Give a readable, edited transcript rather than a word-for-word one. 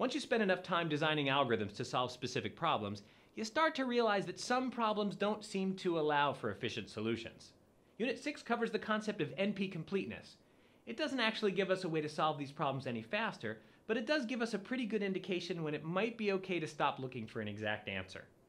Once you spend enough time designing algorithms to solve specific problems, you start to realize that some problems don't seem to allow for efficient solutions. Unit 6 covers the concept of NP-completeness. It doesn't actually give us a way to solve these problems any faster, but it does give us a pretty good indication when it might be okay to stop looking for an exact answer.